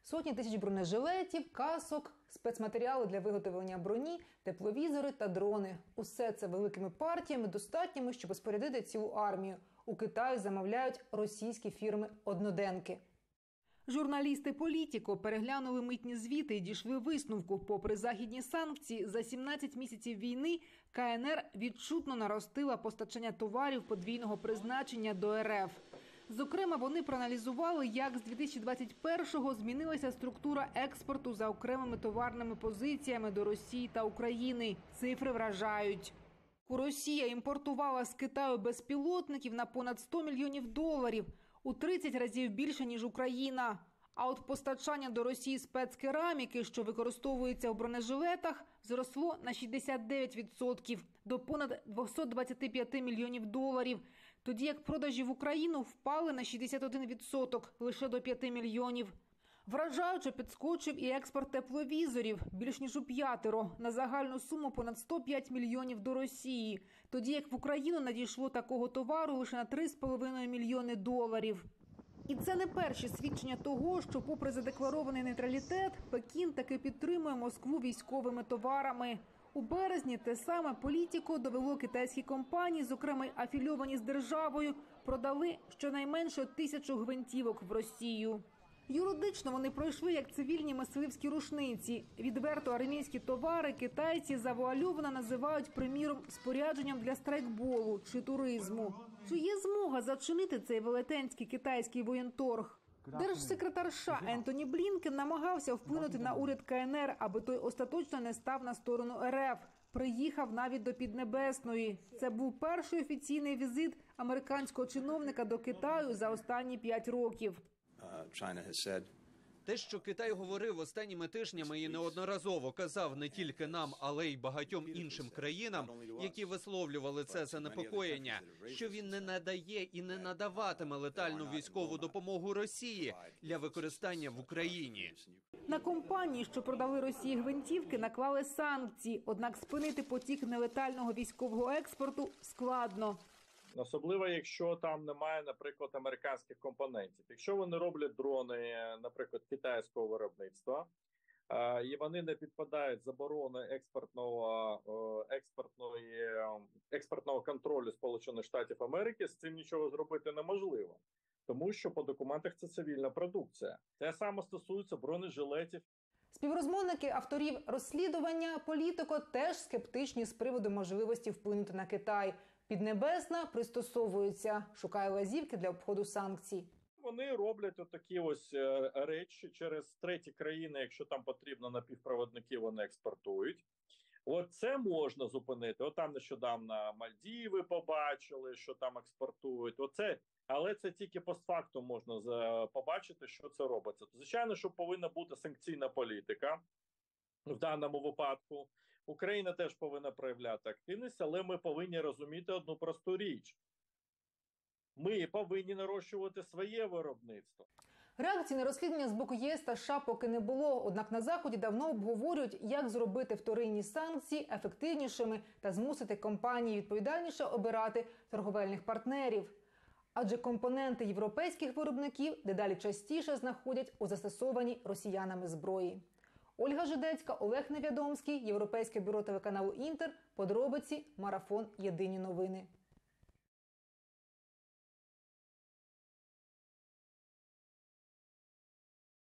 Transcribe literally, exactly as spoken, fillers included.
Сотні тисяч бронежилетів, касок, спецматеріали для виготовлення броні, тепловізори та дрони. Усе це великими партіями достатніми, щоб спорядити цілу армію. У Китаї замовляють російські фірми-одноденки. Журналісти «Політіко» переглянули митні звіти і дійшли висновку. Попри західні санкції, за сімнадцять місяців війни Ка Ен Ер відчутно наростила постачання товарів подвійного призначення до Ер Еф. Зокрема, вони проаналізували, як з дві тисячі двадцять першого змінилася структура експорту за окремими товарними позиціями до Росії та України. Цифри вражають. Росія імпортувала з Китаю безпілотників на понад сто мільйонів доларів, у тридцять разів більше, ніж Україна. А от постачання до Росії спецкераміки, що використовується в бронежилетах, зросло на шістдесят дев'ять відсотків до понад двісті двадцять п'ять мільйонів доларів. Тоді як продажі в Україну впали на шістдесят один відсоток, лише до п'яти мільйонів. Вражаюче підскочив і експорт тепловізорів, більш ніж у п'ятеро, на загальну суму понад сто п'ять мільйонів до Росії. Тоді як в Україну надійшло такого товару лише на три з половиною мільйони доларів. І це не перші свідчення того, що попри задекларований нейтралітет, Пекін таки підтримує Москву військовими товарами. У березні те саме «Політіко» довело китайські компанії, зокрема афільовані з державою, продали щонайменше тисячу гвинтівок в Росію. Юридично вони пройшли як цивільні мисливські рушниці. Відверто армійські товари китайці завуальовано називають, приміром, спорядженням для страйкболу чи туризму. Чи є змога зачинити цей велетенський китайський воєнторг? Держсекретар США Ентоні Блінкен намагався вплинути на уряд Ка Ен Ер, аби той остаточно не став на сторону Ер Еф. Приїхав навіть до Піднебесної. Це був перший офіційний візит американського чиновника до Китаю за останні п'ять років. Те, що Китай говорив останніми тижнями і неодноразово казав не тільки нам, але й багатьом іншим країнам, які висловлювали це занепокоєння, що він не надає і не надаватиме летальну військову допомогу Росії для використання в Україні. На компанії, що продали Росії гвинтівки, наклали санкції, однак спинити потік нелетального військового експорту складно. Особливо, якщо там немає, наприклад, американських компонентів. Якщо вони роблять дрони, наприклад, китайського виробництва, і вони не підпадають заборони експортного, експортної, експортного контролю Сполучених Штатів Америки, з цим нічого зробити неможливо. Тому що по документах це цивільна продукція. Те саме стосується бронежилетів. Співрозмовники авторів розслідування «Політіко» теж скептичні з приводу можливості вплинути на Китай. Піднебесна пристосовується, шукає лазівки для обходу санкцій. Вони роблять отакі ось речі через треті країни, якщо там потрібно напівпроводники, вони експортують. От це можна зупинити. От там нещодавно Мальдіви побачили, що там експортують. Оце, але це тільки постфактум можна побачити, що це робиться. Звичайно, що повинна бути санкційна політика. В даному випадку Україна теж повинна проявляти активність, але ми повинні розуміти одну просту річ. Ми повинні нарощувати своє виробництво. Реакції на розслідування з боку Є Ес та США поки не було, однак на Заході давно обговорюють, як зробити вторинні санкції ефективнішими та змусити компанії відповідальніше обирати торговельних партнерів. Адже компоненти європейських виробників дедалі частіше знаходять у застосованій росіянами зброї. Ольга Жидецька, Олег Невідомський, Європейське бюро телеканалу «Інтер», подробиці, марафон «Єдині новини».